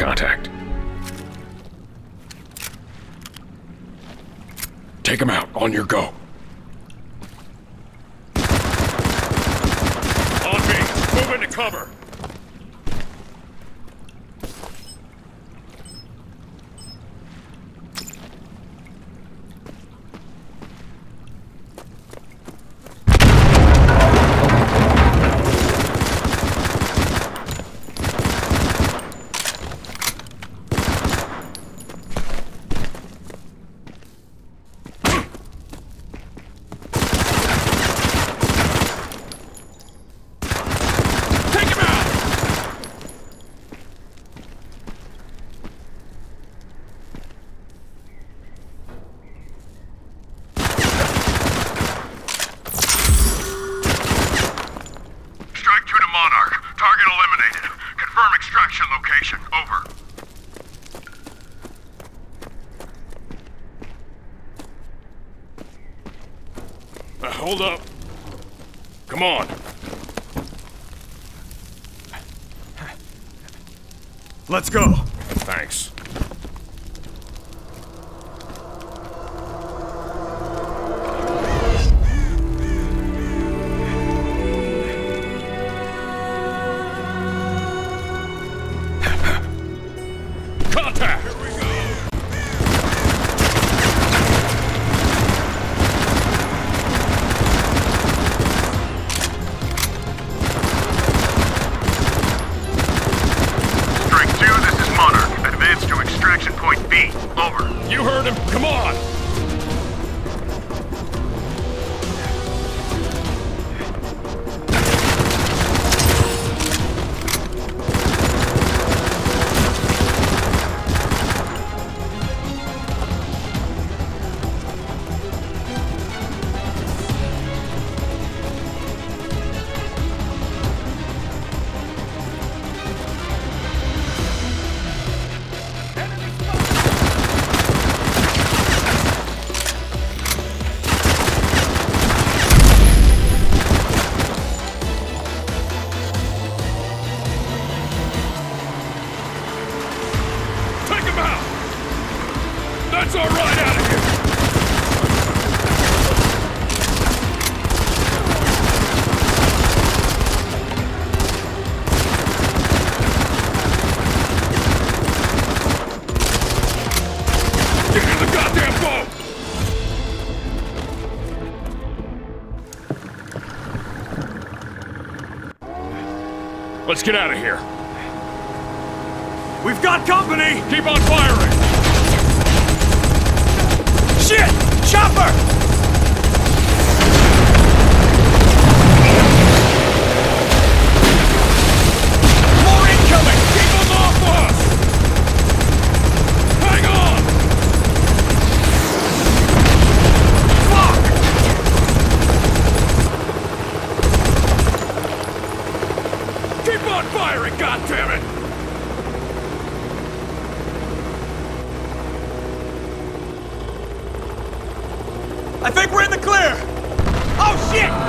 contact. Take him out. On your go. On me. Move into cover. Hold up. Come on. Let's go. Thanks. Contact! Here we go! To extraction point B. Over. You heard him. Come on! That's our ride out of here! Get in the goddamn boat! Let's get out of here. We've got company! Keep on firing! Shit! Chopper! More incoming! Keep them off us! Hang on! Fuck! Keep on firing, goddammit! I think we're in the clear! Oh shit!